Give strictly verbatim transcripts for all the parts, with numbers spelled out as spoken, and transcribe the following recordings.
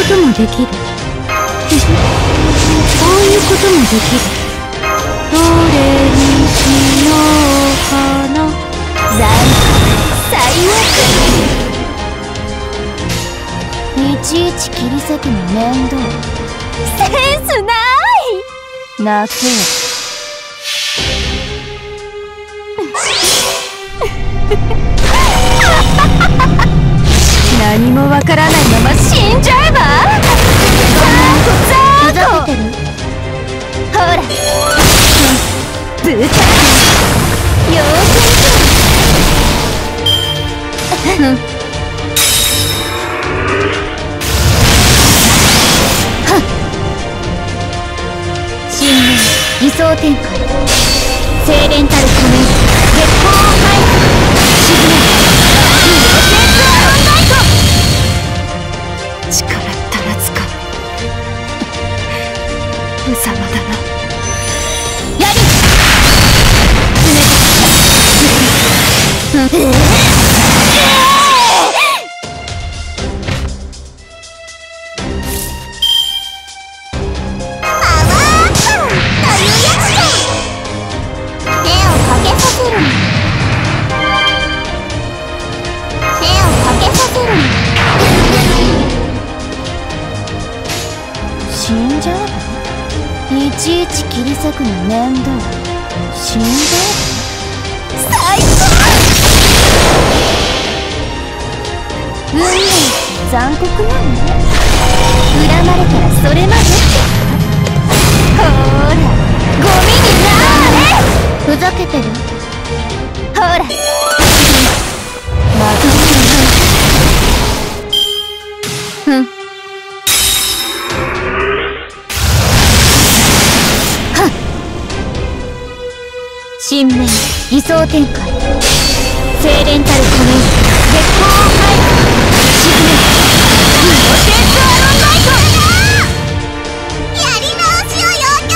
こともできる。こういうこともできる。どれにしようかな。残最悪。いちいち切り裂くの面倒。センスない。泣けよ。何もわからないまま死んじゃえば。ザーコザーコ。ほらブタよーくん新年偽装展開。精錬たる仮面月光を配沈め力足らずか。無様だな。やり冷たく死んじゃう。いちいち切り裂くの面倒。死んじゃう。最高。運命って残酷なの。恨まれたらそれまでって。ほーらゴミになーれ。ふざけてる。ほらまたふん。新面偽装展開。精錬たる仮面月光を配沈めイノセンスアロンナイト。やり直しを要求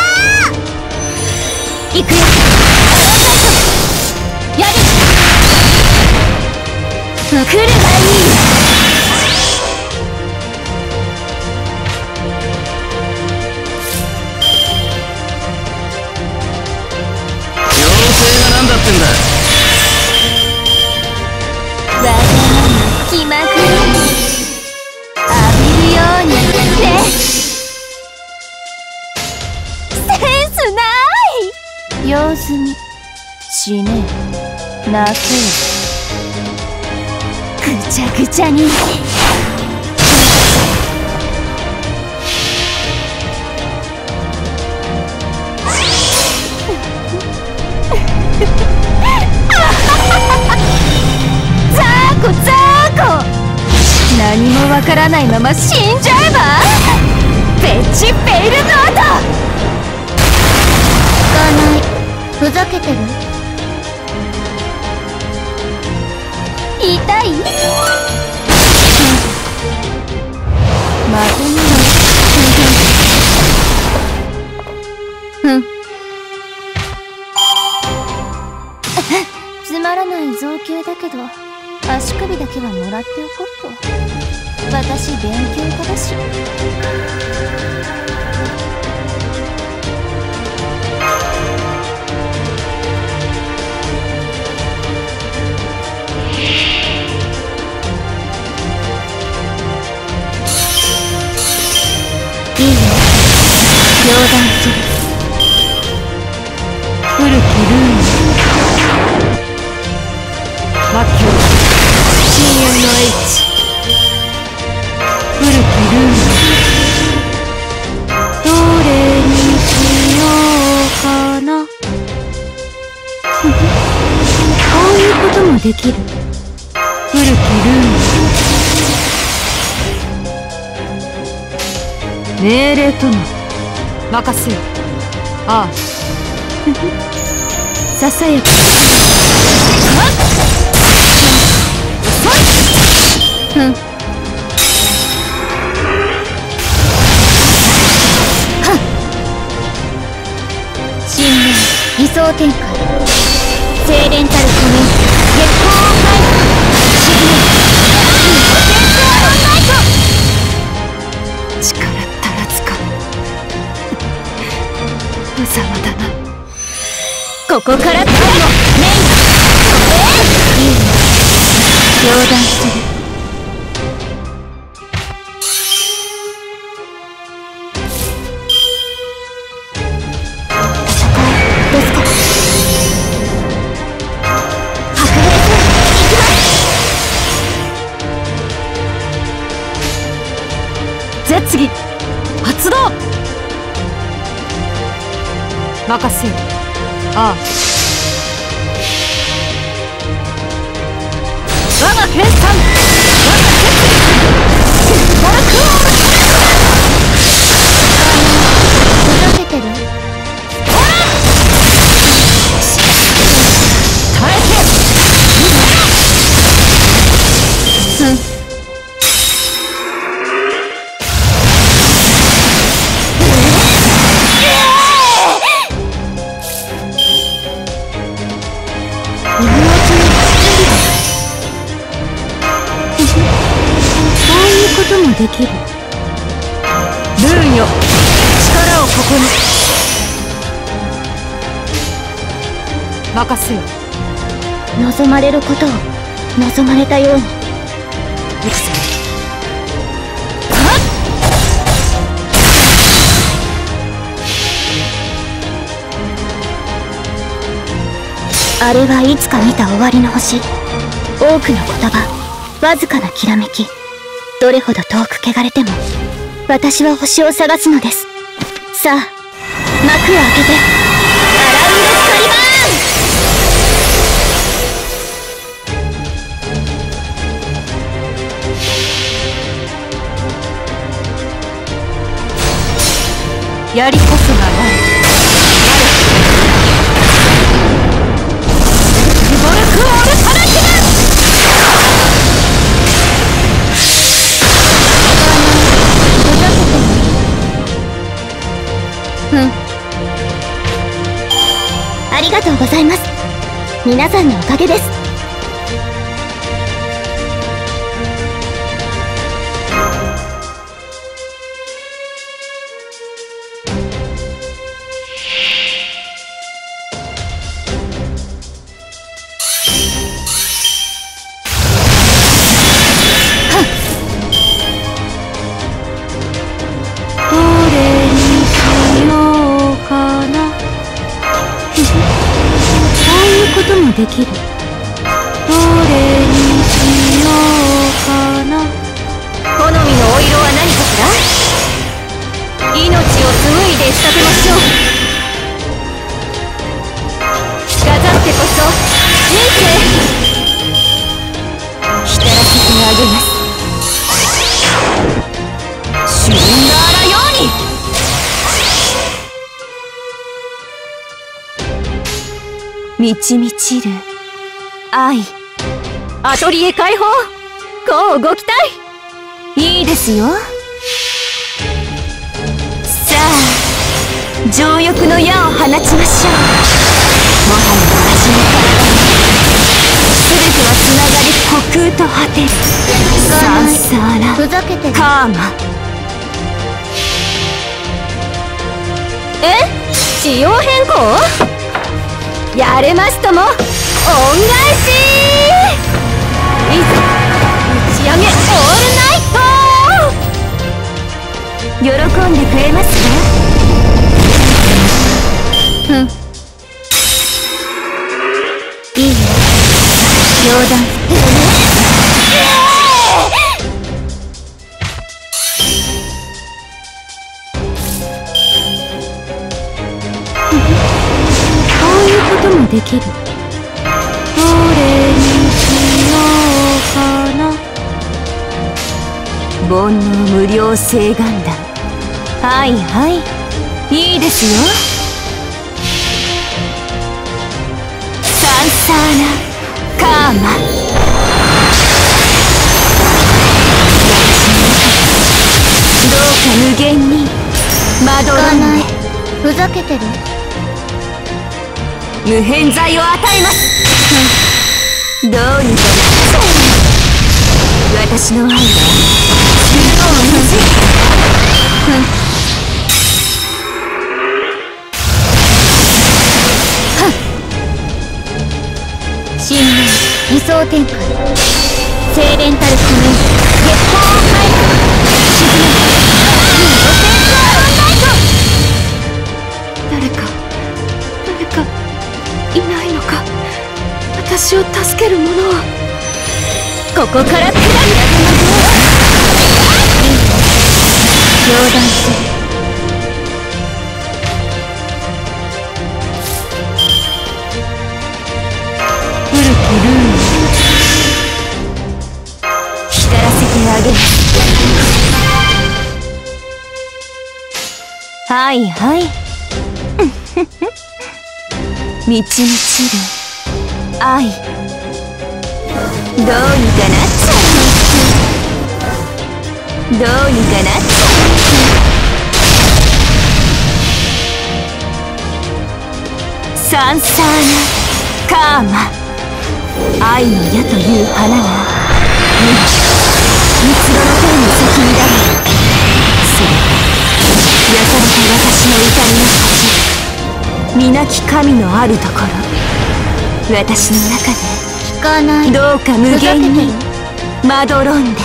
する。いくよアロンナイト。やる。来るがいい。 なんだってんだ。 わがまま気まぐれに浴びるようにね。センスない。用済み。死ね泣けよ。ぐちゃぐちゃにザーコザーコ。何もわからないまま死んじゃえば。ベッチフェイルノート。聞かない。ふざけてる。痛い。まとめろ。ふん。つまらない造形だけど足首だけはもらっておこうと。私勉強家だし。いいよ冗談する。古きルーム魔境深淵の H。 古きルームどれにしようかな。こういうこともできる。古きルーム命令とも任せよ。ああささやか。ふん。新年偽装展開。精錬たる仮面月光を配沈めイノセンスアロンナイト。 ここからメイン。いいよ、冗談する。ですか。白兵戦行きます。絶技発動。任せよ。ああ、我が計算、我が決意、バラクオール。ふざけてる？耐えて。うん。こともできる。ルーンよ、力をここに。任せよ。望まれることを望まれたように。行くぞ。あれはいつか見た終わりの星。多くの言葉、わずかなきらめき。どれほど遠く汚れても私は星を探すのです。さあ、幕を開けてアラウンドスカリバーン。やりこそがない。リボルクオールパラティマン。うん、ありがとうございます。皆さんのおかげです。できる。どれにしようかな。好みのお色は何かしら。命を紡いで仕立てましょう。着飾ってこそ人生。浸らせてあげます。シュリンガーラように。満ち満ちる愛。アトリエ開放。こうご期待。いいですよ。さあ、情欲の矢を放ちましょう。もはや私の体全てはつながり虚空と果てる。サンサーラふざけてる。カーマ。え？仕様変更？やれますとも、恩返し。いざ打ち上げオールナイト。喜んでくれますか？うん、いいよ、冗談。こともできる。どれにしようかな。煩悩無料請願弾。はいはい、いいですよ。サンサーナカーマ。どうか無限にまどろんで。ふざけてる。無偏罪を与えます。どうにかな。私の愛は自分を無じ。 天海、精錬たるコメント、月光を変え沈めインドセンスアロンナイト。誰か誰かいないのか。私を助ける者は。ここからピラミッドの冗談する。古きルーン光らせてあげる。はいはい満ち満ちる愛、どうにかなっちゃう。どうにかなっちゃう。サンサーナカーマ、愛の矢という花が今三つ葉の天の先にだる。それは焼かれた私の痛みの恥、皆き神のあるところ、私の中で聞かない。どうか無限にまどろんで。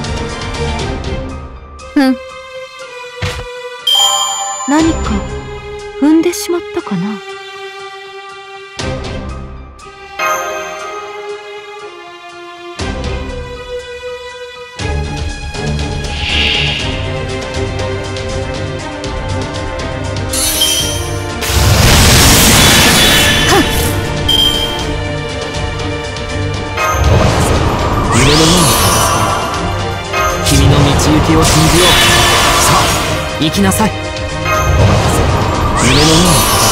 うん、何か踏んでしまったかな。 君の道行きを信じよう。さあ行きなさい。お任せ。夢のように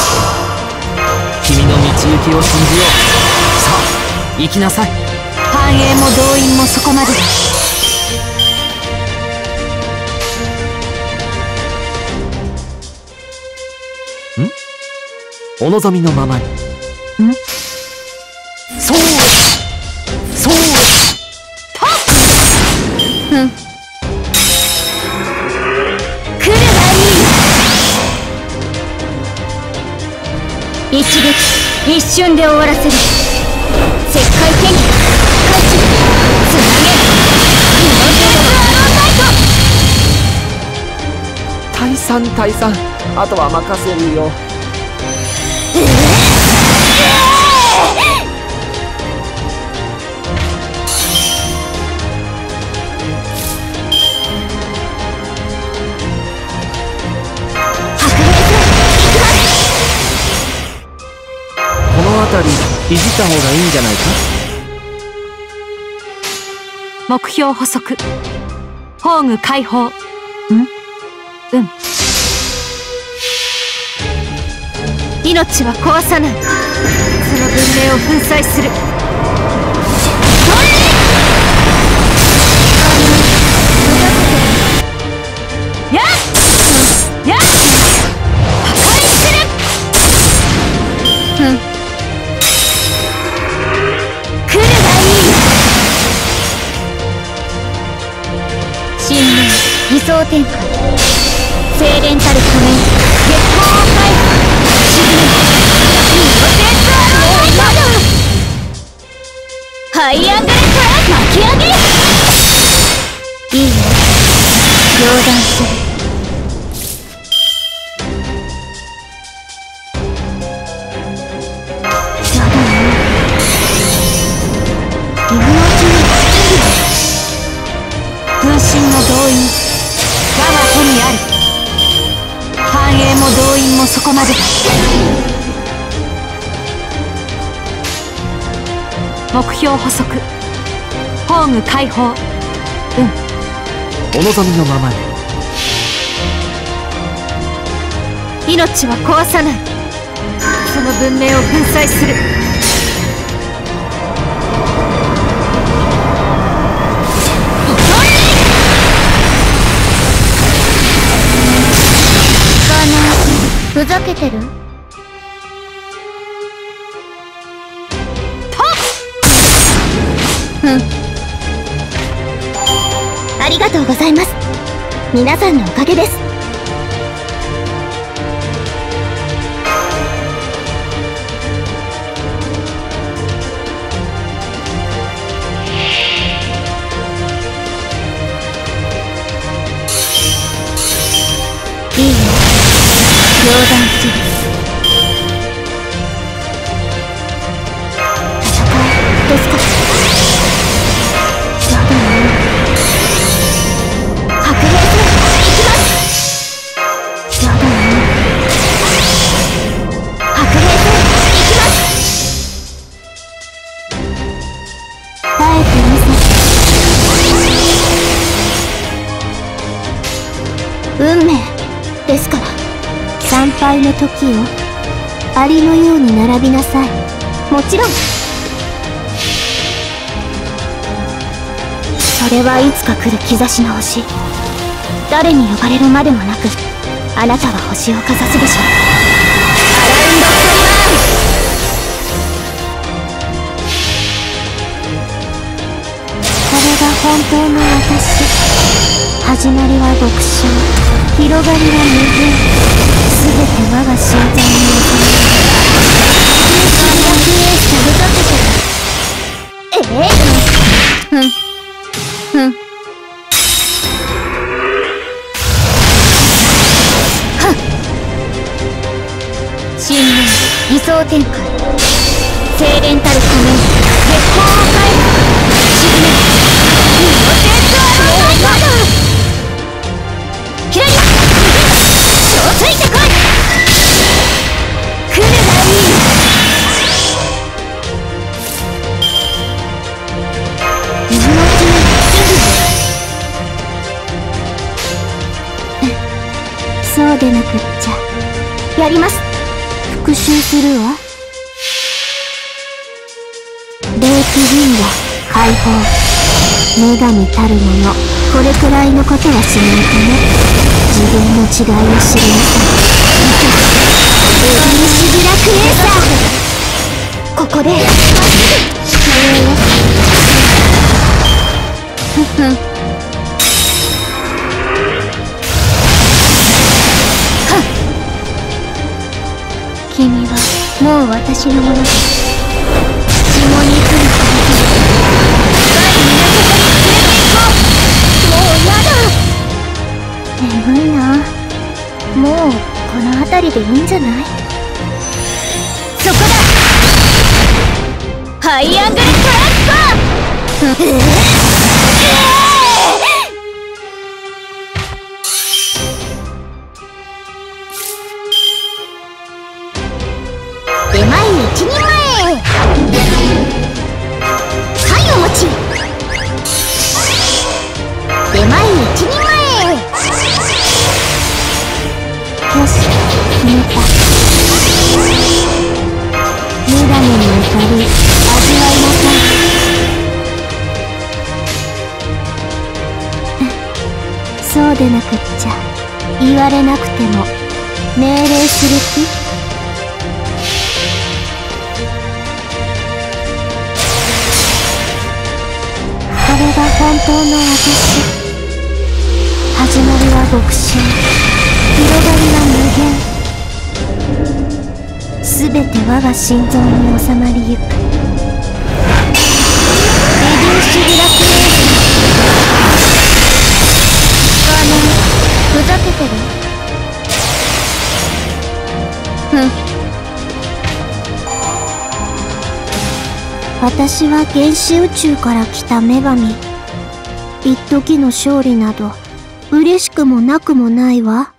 君の道行きを信じよう。さあ行きなさい。 繁栄も動員もそこまでだ。 ん？お望みのままに。ん？そうそううん、来るがいい。一撃一瞬で終わらせる。石灰天気開始。つなげイノセンスアロンナイト。 退散退散、あとは任せるよ。この辺りいじった方がいいんじゃないか。 目標補足、宝具解放。ん？うん。命は壊さない。その文明を粉砕する。やっやっ破壊する。うん、来るがいい。信念偽装展開、精錬たるコメント、月光を解放。沈めインドセンスアロンナイト。ハイアングルから巻き上げ。いいよ、冗談する。分身の動員、我が手にある。繁栄も動員もそこまでだ。目標補足、宝具解放。うん、 お望みのままに。 命は壊さない。その文明を粉砕する。ふざけてる？うん、ありがとうございます。皆さんのおかげです。 いいね。冗談する。戦いですか。やだな。白兵戦行きます。やだな。白兵戦行きます。耐えてみせ。運命ですから、参拝の時をアリのように並びなさい。もちろん。それはいつか来る兆しの星。誰に呼ばれるまでもなく、あなたは星をかざすでしょう。アラウンドストリマーン。これが本当の私。始まりは極小、広がりは無限。すべて我が心臓に収める。シルラクエースがふざけてる。ええふんふんはっ。信念偽装展開。精錬たる仮面、月光を変える。沈める。身をデッドアローサイド。キラリア、超ついてこい。来るがいい。水のうちにそうでなくっちゃ。やります。復讐するわ。レイク銀河解放。女神たるもの、これくらいのことはしないとね。自分の違いを知りなさい。エビンシブラクエーサー。ここでふふん。はっ。君はもう私のものです。血も肉にされてる。眠いな。もうこの辺りでいいんじゃない？そこだ。ハイアングルトランスファー。出前一人前。はいお持ち。出前一人前。よし、決めた。女神の怒り、味わいなさい。そうでなくっちゃ、言われなくても命令する気？これが本当の私。始まりは極小、広がりは無限。すべて我が心臓に収まりゆく。レディューシブラクエース。あの、ふざけてる？ふん。私は原始宇宙から来た女神。一時の勝利など嬉しくもなくもないわ。